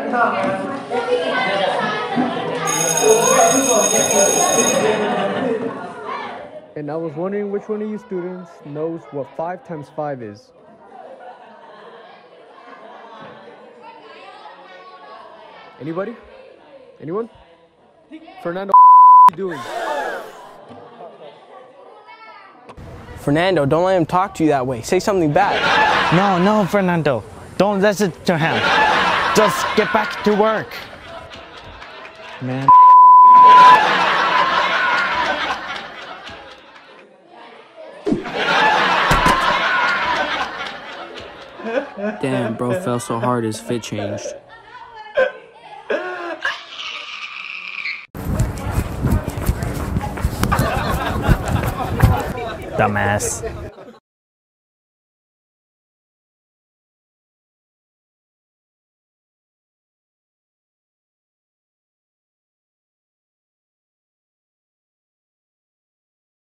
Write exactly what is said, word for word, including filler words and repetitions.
And I was wondering which one of you students knows what five times five is. Anybody? Anyone? Fernando, what are you doing? Fernando, don't let him talk to you that way. Say something back. No, no, Fernando. Don't listen to him. Just get back to work. Man. Damn, bro fell so hard his fit changed. Dumbass.